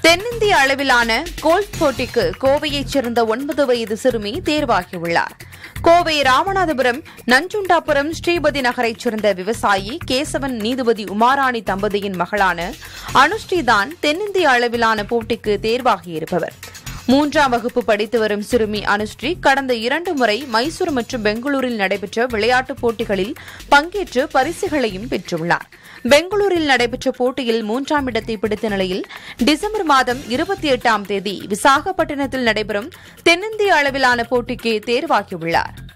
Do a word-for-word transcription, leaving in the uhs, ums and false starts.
தென்னிந்திய அளவிலான கோல்ஃப் போட்டிக்கு கோவையைச் சேர்ந்த ஒன்பது வயது சிறுமி தேர்வாகியுள்ளார். கோவை ராமநாதபுரம் நஞ்சுண்டாபுரம் ஸ்ரீபதி நகரைச் சேர்ந்த விவசாயி கேசவன் நீதிபதி உமாராணி தம்பதியின் மகளான அனுஸ்ரீதான் தென்னிந்திய அளவிலான போட்டிக்கு தேர்வாகியிருப்பவர். மூன்றாம் வகுப்பு படித்து வரும் சிறுமி அனுஸ்ரீ கடந்த இரண்டு முறை மைசூர் மற்றும் பெங்களூரில் நடைபெற்ற விளையாட்டுப் போட்டிகளில் பங்கேற்று பரிசுகளையும் பெற்றுள்ளார். பெங்களூரில் நடைபெற்ற போட்டியில் மூன்றாம் இடத்தை பிடித்த நிலையில் டிசம்பர் மாதம் இருபத்தி எட்டாம் தேதி விசாகப்பட்டினத்தில் நடைபெறும் தென்னிந்திய அளவிலான போட்டிக்கு தேர்வாகியுள்ளார்.